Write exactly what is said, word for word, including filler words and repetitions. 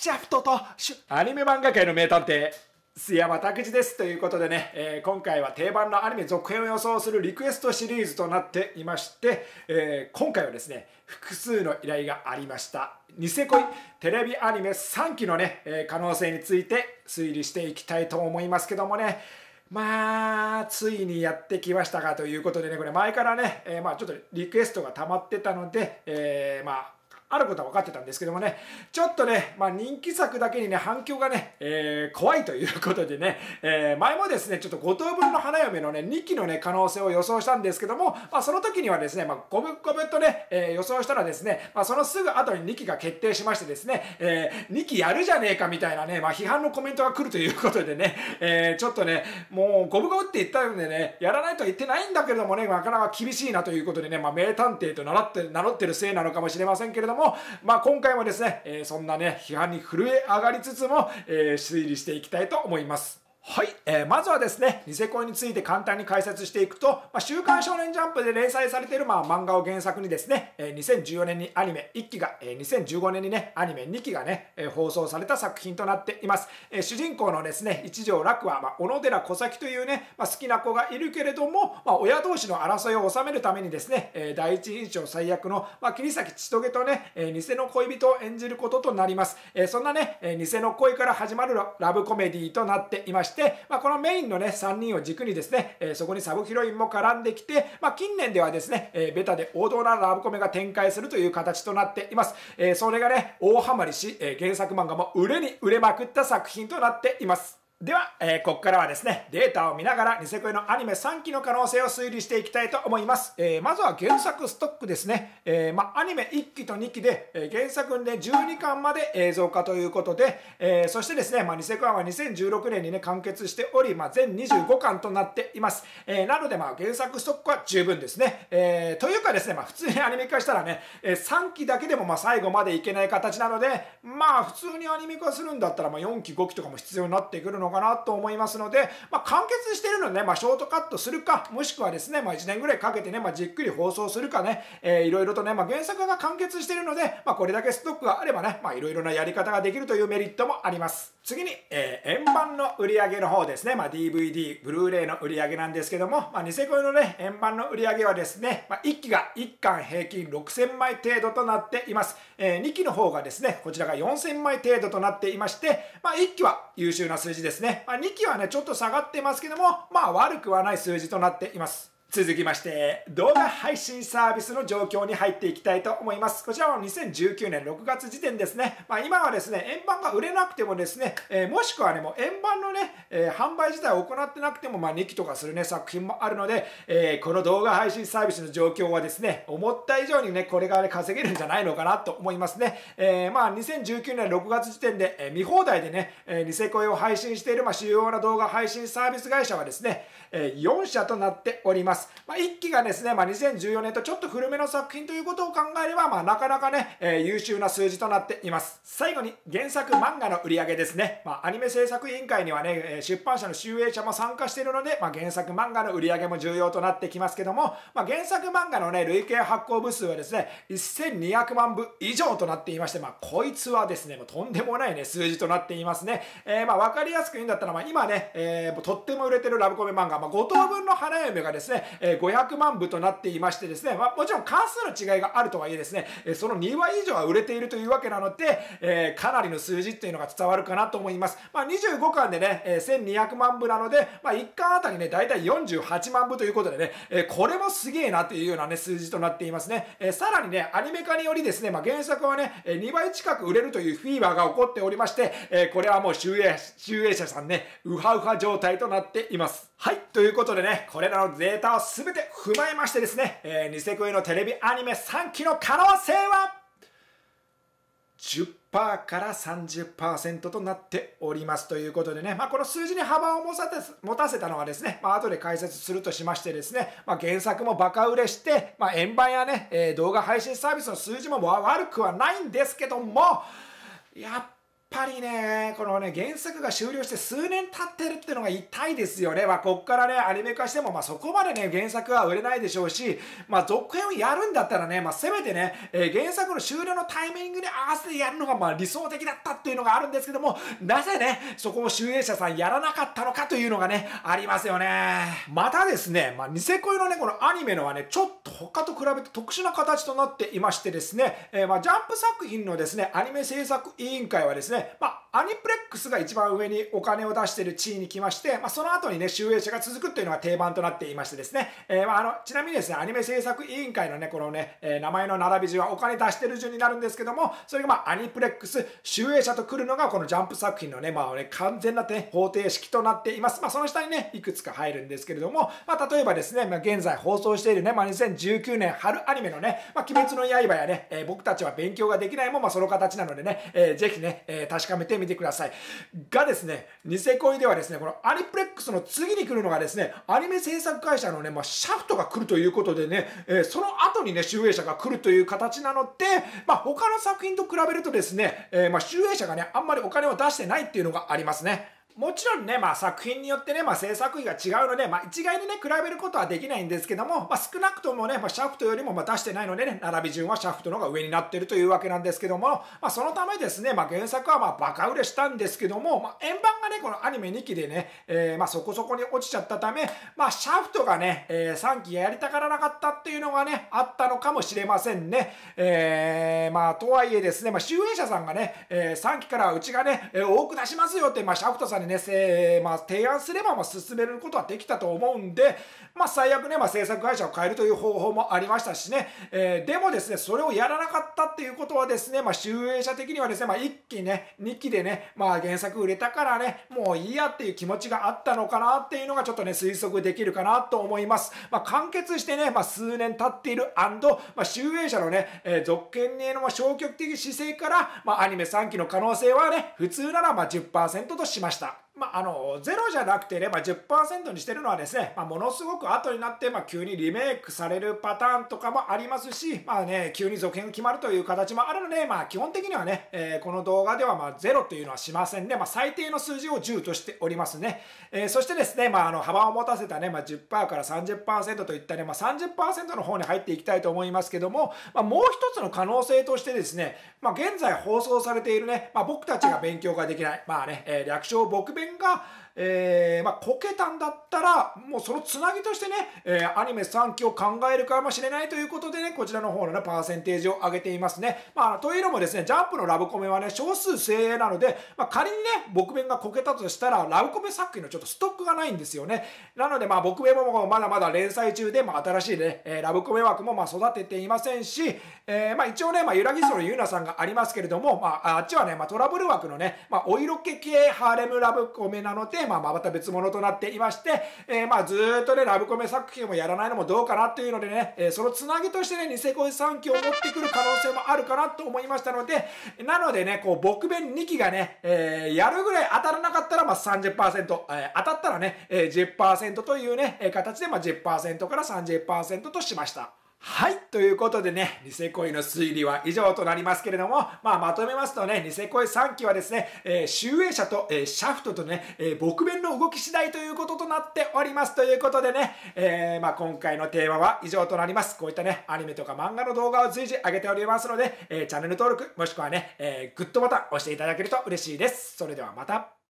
シャフトとアニメ漫画界の名探偵須山拓司ですということでね、えー、今回は定番のアニメ続編を予想するリクエストシリーズとなっていまして、えー、今回はですね複数の依頼がありましたニセ恋テレビアニメさんきのね、えー、可能性について推理していきたいと思いますけどもね、まあついにやってきましたかということでね、これ前からね、えー、まあちょっとリクエストが溜まってたので、えー、まああることは分かってたんですけどもね、ちょっとね、まあ、人気作だけにね反響がね、えー、怖いということでね、えー、前もですねちょっとご等分の花嫁のねにきのね可能性を予想したんですけども、まあ、その時にはですね、まあ、ごぶごぶっとね、えー、予想したらですね、まあ、そのすぐ後ににきが決定しましてですね、えー、にきやるじゃねえかみたいなね、まあ、批判のコメントが来るということでね、えー、ちょっとねもう五分五分って言ったのでねやらないとは言ってないんだけれどもね、なかなか厳しいなということでね、まあ、名探偵と名乗って名乗ってるせいなのかもしれませんけれども、まあ、今回もですね、えー、そんなね批判に震え上がりつつも、えー、推理していきたいと思います。はい、えー、まずはですねニセ恋について簡単に解説していくと、まあ、週刊少年ジャンプで連載されている、まあ、漫画を原作にですね、えー、にせんじゅうよねんにアニメいっきが、えー、にせんじゅうごねんにねアニメにきがね、えー、放送された作品となっています。えー、主人公のですね一条楽は、まあ、小野寺小崎というね、まあ、好きな子がいるけれども、まあ、親同士の争いを収めるためにですね、えー、第一印象最悪の、まあ、桐崎千棘とね、えー、偽の恋人を演じることとなります。えー、そんなね、えー、偽の恋から始まるラブコメディとなっていまして、まあ、このメインのねさんにんを軸にですね、えー、そこにサブヒロインも絡んできて、まあ、近年ではですね、えー、ベタで王道なラブコメが展開するという形となっています。えー、それがね大ハマりし、えー、原作漫画も売れに売れまくった作品となっています。では、えー、ここからはですねデータを見ながらニセ恋のアニメさんきの可能性を推理していきたいと思います。えー、まずは原作ストックですね。えーまあ、アニメいっきとにきで、えー、原作でじゅうにかんまで映像化ということで、えー、そしてですね、まあ、ニセ恋はにせんじゅうろくねんにね完結しており、まあ、全にじゅうごかんとなっています。えー、なので、まあ、原作ストックは十分ですね。えー、というかですね、まあ、普通にアニメ化したらね、えー、さんきだけでもまあ最後までいけない形なので、まあ普通にアニメ化するんだったらまあよんきごきとかも必要になってくるのかなと思いますので、まあ、完結しているのでね、まあ、ショートカットするか、もしくはですね、まあ、いちねんぐらいかけてね、まあ、じっくり放送するかね、えー、いろいろとね、まあ、原作が完結しているので、まあ、これだけストックがあればね、まあ、いろいろなやり方ができるというメリットもあります。次に、えー、円盤の売り上げの方ですね、まあ、ディーブイディー、ブルーレイの売り上げなんですけども、まあ、ニセ恋のね、円盤の売り上げはですね、まあ、いっきがいっかん平均ろくせんまい程度となっています。えー、にきの方がですね、こちらがよんせんまい程度となっていまして、まあ、いっきは優秀な数字ですね。まあ、にきはね、ちょっと下がってますけども、まあ悪くはない数字となっています。続きまして動画配信サービスの状況に入っていきたいと思います。こちらはにせんじゅうきゅうねんろくがつ時点ですね。まあ、今はですね円盤が売れなくてもですね、えー、もしくはねもう円盤のね、えー、販売自体を行ってなくても、まあ、にきとかするね作品もあるので、えー、この動画配信サービスの状況はですね思った以上にねこれが、ね、稼げるんじゃないのかなと思いますね。えー、まあにせんじゅうきゅうねんろくがつ時点で、えー、見放題でね、えー、ニセ恋を配信している、まあ、主要な動画配信サービス会社はですね、えー、よんしゃとなっております。まあ、いっきがですね、まあ、にせんじゅうよねんとちょっと古めの作品ということを考えれば、まあ、なかなかね、えー、優秀な数字となっています。最後に原作漫画の売り上げですね。まあ、アニメ制作委員会にはね、出版社の集英社も参加しているので、まあ、原作漫画の売り上げも重要となってきますけども、まあ、原作漫画のね、累計発行部数はですね、せんにひゃくまんぶ以上となっていまして、まあ、こいつはですね、もうとんでもないね、数字となっていますね。えー、まあ、わかりやすく言うんだったら、まあ、今ね、えー、とっても売れてるラブコメ漫画、まあ、ごとうぶんの花嫁がですね、えー、ごひゃくまんぶとなっていましてですね、まあ、もちろん関数の違いがあるとはいえですね、えー、そのにばい以上は売れているというわけなので、えー、かなりの数字っていうのが伝わるかなと思います。まあ、にじゅうごかんでね、えー、せんにひゃくまんぶなので、まあ、いっかんあたりね、だいたいよんじゅうはちまんぶということでね、えー、これもすげえなというようなね、数字となっていますね。えー、さらにね、アニメ化によりですね、まあ、原作はね、にばい近く売れるというフィーバーが起こっておりまして、えー、これはもう集英、集英社さんね、ウハウハ状態となっています。はい、ということでね、これらのデータをすべて踏まえましてですね、えー、ニセ恋のテレビアニメさんきの可能性はじゅっパーセント から さんじゅっパーセント となっておりますということでね、まあ、この数字に幅を持たせたのはですね、まあ、後で解説するとしましてですね、まあ、原作もバカ売れして、まあ、円盤やね、えー、動画配信サービスの数字も悪くはないんですけども、やっぱりね、このね、原作が終了して数年経ってるっていうのが痛いですよね。まあ、こっからね、アニメ化しても、まあ、そこまでね、原作は売れないでしょうし、まあ、続編をやるんだったらね、まあ、せめてね、えー、原作の終了のタイミングに合わせてやるのが、まあ、理想的だったっていうのがあるんですけども、なぜね、そこを集英社さんやらなかったのかというのがね、ありますよね。またですね、まあ、ニセ恋のね、このアニメのはね、ちょっと他と比べて特殊な形となっていましてですね、えー、まあ、ジャンプ作品のですね、アニメ制作委員会はですね、まあ、アニプレックスが一番上にお金を出している地位に来まして、まあ、その後にね、集英社が続くというのが定番となっていましてですね、えー、まあ、あの、ちなみにですね、アニメ制作委員会のね、このね、えー、名前の並び順はお金出してる順になるんですけども、それがまあ、アニプレックス、集英社と来るのがこのジャンプ作品のね、まあね、完全な、ね、方程式となっています。まあ、その下にね、いくつか入るんですけれども、まあ、例えばですね、まあ、現在放送しているね、まあ、にせんじゅうきゅうねん春アニメのね、まあ、鬼滅の刃やね、えー、僕たちは勉強ができないもまあ、その形なのでね、えー、ぜひね、えー、確かめてみてください。がですね、ニセ恋ではですね、このアニプレックスの次に来るのがですね、アニメ制作会社のね、まあ、シャフトが来るということでね、えー、その後にね、集英社が来るという形なので、まあ、他の作品と比べるとですね、えー、まあ、集英社がね、あんまりお金を出してないっていうのがありますね。もちろんね、まあ、作品によってね、まあ、制作費が違うので、まあ、一概にね、比べることはできないんですけども、まあ、少なくともね、まあ、シャフトよりもまあ出してないのでね、並び順はシャフトの方が上になっているというわけなんですけども、まあ、そのためですね、まあ、原作はまあバカ売れしたんですけども、まあ、円盤がね、このアニメにきでね、えー、まあそこそこに落ちちゃったため、まあ、シャフトがね、えー、さんきやりたがらなかったっていうのがね、あったのかもしれませんね。えー、まあ、とはいえですね、まあ、集英社さんがね、えー、さんきからうちがね、多く出しますよって、まあ、シャフトさんにね、えーまあ、提案すればまあ進めることはできたと思うんで、まあ、最悪ね、まあ、制作会社を変えるという方法もありましたしね、えー、でもですね、それをやらなかったっていうことはですね、まあ、集英社的にはですね、まあ、いっきね、にきでね、まあ、原作売れたからね、もういいやっていう気持ちがあったのかなっていうのがちょっとね、推測できるかなと思います。まあ、完結してね、まあ、数年経っている&、まあ、集英社のね、えー、続編へのまあ消極的姿勢から、まあ、アニメさんきの可能性はね、普通ならまあ じゅっパーセント としました。まあ、あのゼロじゃなくてね、まあ、じゅっパーセント にしてるのはですね、まあ、ものすごく後になって、まあ、急にリメイクされるパターンとかもありますし、まあね、急に続編が決まるという形もあるので、まあ、基本的にはね、えー、この動画ではまあゼロというのはしませんね。まあ、最低の数字をじゅうとしておりますね。えー、そしてですね、まあ、あの幅を持たせたね、まあ、じゅっパーセント から さんじゅっパーセント といったね、まあ、さんじゅっパーセント の方に入っていきたいと思いますけども、まあ、もう一つの可能性としてですね、まあ、現在放送されているね、まあ、僕たちが勉強ができない、まあね、えー、略称僕弁がえーまあ、こけたんだったらもうそのつなぎとしてね、えー、アニメさんきを考えるかもしれないということでね、こちらの方のねパーセンテージを上げていますね。まあ、というのもですね、ジャンプのラブコメはね少数精鋭なので、まあ、仮にね僕弁がこけたとしたらラブコメ作品のちょっとストックがないんですよね。なのでまあ僕弁もまだまだ連載中で、まあ、新しいね、えー、ラブコメ枠もまあ育てていませんし、えーまあ、一応ね、まあ、ゆらぎそのゆうなさんがありますけれども、まあ、あっちはね、まあ、トラブル枠のね、まあ、お色気系ハーレムラブコメなので、まあ、また別物となっていまして、えー、まあずーっとねラブコメ作品をやらないのもどうかなっていうのでね、えー、そのつなぎとしてねニセ恋さんきを持ってくる可能性もあるかなと思いましたので、なのでねこう僕弁にきがね、えー、やるぐらい当たらなかったらまあ さんじゅっパーセント、えー、当たったらね、えー、じゅっパーセント というね形でまあ じゅっパーセント から さんじゅっパーセント としました。はい。ということでね、ニセ恋の推理は以上となりますけれども、まあ、まとめますとね、ニセ恋さんきはですね、えー、集英社と、えー、シャフトとね、えー、僕弁の動き次第ということとなっております。ということでね、えー、まあ、今回のテーマは以上となります。こういったね、アニメとか漫画の動画を随時上げておりますので、えー、チャンネル登録、もしくはね、えー、グッドボタン押していただけると嬉しいです。それではまた。